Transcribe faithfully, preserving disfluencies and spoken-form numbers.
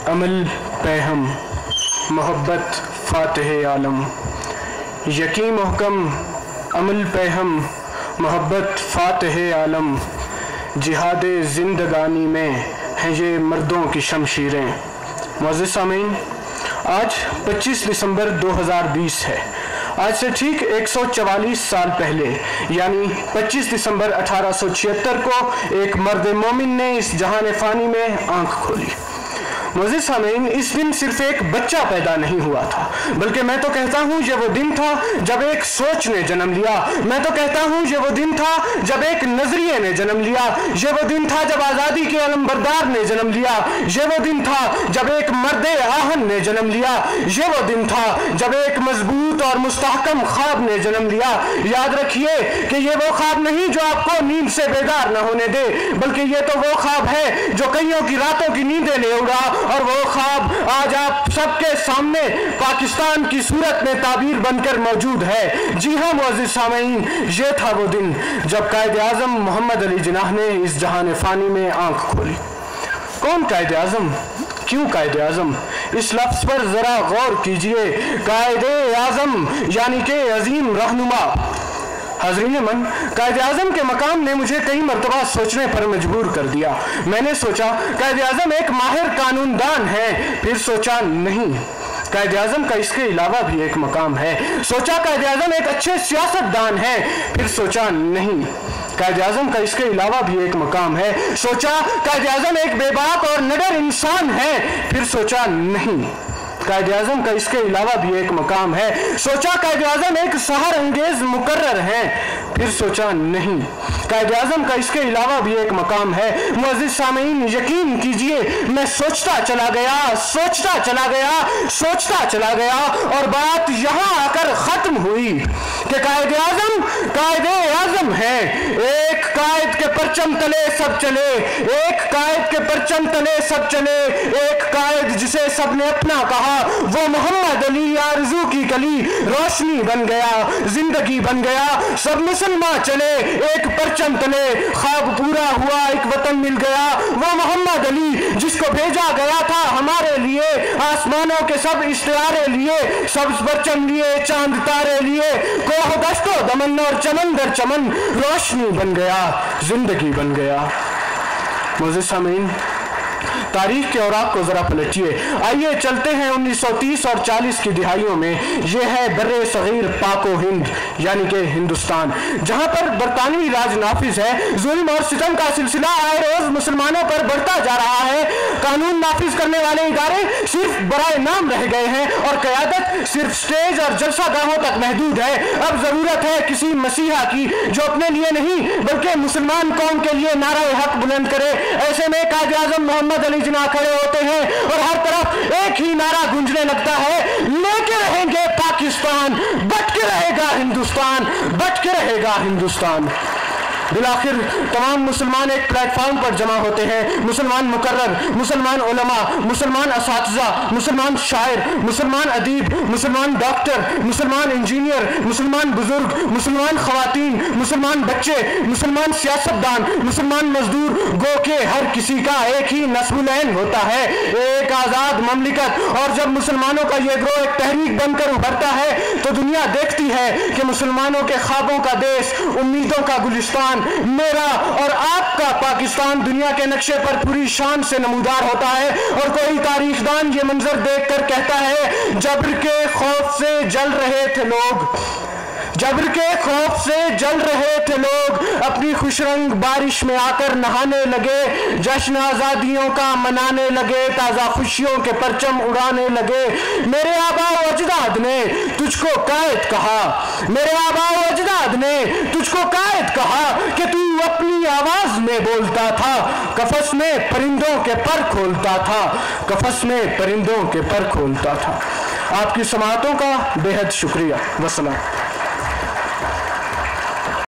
عمل پیہم محبت فاتح عالم، یقین محکم عمل پیہم محبت فاتح عالم، جہاد زندگانی میں ہیں یہ مردوں کی شمشیریں۔ معزز سامعین، آج پچیس دسمبر دو ہزار بیس ہے۔ آج سے ٹھیک ایک سو چوالیس سال پہلے یعنی پچیس دسمبر اٹھارہ سو چھہتر کو ایک مرد مومن نے اس جہان فانی میں آنکھ کھولی۔ معزز سامعین، اس دن صرف ایک بچہ پیدا نہیں ہوا تھا، بلکہ میں تو کہتا ہوں یہ وہ دن تھا جب ایک سوچ نے جنم لیا۔ میں تو کہتا ہوں یہ وہ دن تھا جب ایک نظریے نے جنم لیا۔ یہ وہ دن تھا جب آزادی کے علم بردار نے جنم لیا۔ یہ وہ دن تھا جب ایک مرد آہن نے جنم لیا۔ یہ وہ دن تھا جب ایک مضبوط اور مستحکم خواب نے جنم لیا۔ یاد رکھیے کہ یہ وہ خواب نہیں جو آپ کو نیند سے بیدار نہ ہونے دے، بلکہ یہ تو وہ خواب ہے جو کئیوں کی راتوں کی نیندیں لے اڑا، اور وہ خواب آج آپ سب کے سامنے پاکستان کی صورت میں تعبیر بن کر موجود ہے۔ جی ہاں معزز سامعین، یہ تھا وہ دن جب قائد اعظم محمد علی جناح نے اس جہان فانی میں آنکھ کھولی۔ کون قائد اعظم؟ کیوں قائد اعظم؟ اس لفظ پر ذرا غور کیجئے۔ قائد اعظم یعنی کہ عظیم رہنما۔ حاضرین من، قائد اعظم کے مقام نے مجھے کئی مرتبہ سوچنے پر مجبور کر دیا۔ میں نے سوچا قائد اعظم ایک ماہر قانون دان ہے، پھر سوچا نہیں، قائد اعظم کا اس کے علاوہ بھی ایک مقام ہے۔ سوچا قائد اعظم ایک اچھے سیاست دان ہے، پھر سوچا نہیں، قائد اعظم کا اس کے علاوہ بھی ایک مقام ہے۔ سوچا قائد اعظم ایک بے باک اور نڈر انسان ہے، پھر سوچا نہیں، قائد اعظم کا اس کے علاوہ بھی ایک مقام ہے۔ سوچا قائد اعظم ایک سحر انگیز مقرر ہے، پھر سوچا نہیں، قائد اعظم کا اس کے علاوہ بھی ایک مقام ہے۔ معزز سامعین، یقین کیجئے میں سوچتا چلا گیا سوچتا چلا گیا سوچتا چلا گیا اور بات یہاں آ کر ختم ہوئی کہ قائد اعظم قائد اعظم ہے۔ ایک قائد کے پرچم تلے سب چلے، ایک قائد کے پرچم تلے سب چلے، ایک قائد جسے سب نے اپنا کہا، وہ محمد علی آرزو کی کلی روشنی بن گیا، زندگی بن گیا۔ سب مسلمان چلے ایک پرچم تلے، خواب پورا ہوا، ایک وطن مل گیا۔ وہ محمد علی جس کو بھیجا گیا تھا ہمارے لیے، آسمانوں کے سب اشتہارے لیے، سبز پرچم لیے، چاند تارے لیے، کوہ دشت و دمن اور چمن در چمن روشنی بن گیا، زندگی بن گیا۔ معزز سامعین، تاریخ کے اوراق کو ذرا پلٹیے۔ آئیے چلتے ہیں انیس سو تیس اور چالیس کی دہائیوں میں۔ یہ ہے بر صغیر پاک و ہند یعنی کہ ہندوستان، جہاں پر برطانوی راج نافذ ہے۔ ظلم اور ستم کا سلسلہ آئے روز مسلمانوں پر بڑھتا جا رہا ہے۔ قانون نافذ کرنے والے ادارے صرف برائے نام رہ گئے ہیں اور قیادت صرف سٹیج اور جلسہ گاہوں تک محدود ہے۔ اب ضرورت ہے کسی مسیحا کی جو اپنے لیے نہیں بلکہ مسلمان قوم کے لیے نعرہ حق بلند کرے۔ ایسے میں قائد اعظم محمد علی جناح کھڑے ہوتے ہیں اور ہر طرف ایک ہی نعرہ گونجنے لگتا ہے، لے کے رہیں گے پاکستان، بٹ کے رہے گا ہندوستان، بٹ کے رہے گا ہندوستان۔ بالآخر تمام مسلمان ایک پلیٹ فارم پر جمع ہوتے ہیں۔ مسلمان مقرر، مسلمان علماء، مسلمان اساتذہ، مسلمان شاعر، مسلمان ادیب، مسلمان ڈاکٹر، مسلمان انجینئر، مسلمان بزرگ، مسلمان خواتین، مسلمان بچے، مسلمان سیاستدان، مسلمان مزدور، گو کہ ہر کسی کا ایک ہی نصب العین ہوتا ہے، ایک آزاد مملکت۔ اور جب مسلمانوں کا یہ گروہ ایک تحریک بن کر ابھرتا ہے تو دنیا دیکھتی ہے کہ مسلمانوں کے خوابوں کا دیش، امیدوں کا گلستان، میرا اور آپ کا پاکستان دنیا کے نقشے پر پوری شان سے نمودار ہوتا ہے۔ اور کوئی تاریخ دان یہ منظر دیکھ کر کہتا ہے، جبر کے خوف سے جل رہے تھے لوگ، جبر کے خوف سے جل رہے تھے لوگ، اپنی خوش رنگ بارش میں آ کر نہانے لگے، جشن آزادیوں کا منانے لگے، تازہ خوشیوں کے پرچم اڑانے لگے۔ میرے آبا و اجداد نے تجھ کو قائد کہا، میرے آبا و اجداد نے تجھ کو قائد کہا کہ تو اپنی آواز میں بولتا تھا، قفس میں پرندوں کے پر کھولتا تھا، قفس میں پرندوں کے پر کھولتا تھا۔ آپ کی سماعتوں کا بے حد شکریہ۔ والسلام۔